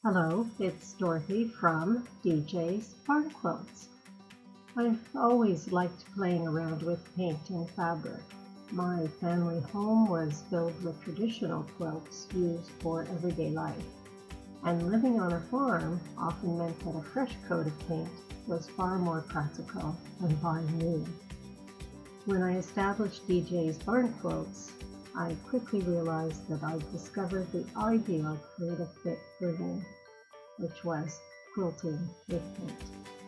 Hello, it's Dorothy from DJ's Barn Quilts. I've always liked playing around with paint and fabric. My family home was filled with traditional quilts used for everyday life, and living on a farm often meant that a fresh coat of paint was far more practical than buying new. When I established DJ's Barn Quilts, I quickly realized that I'd discovered the ideal creative fit for me, which was quilting with paint.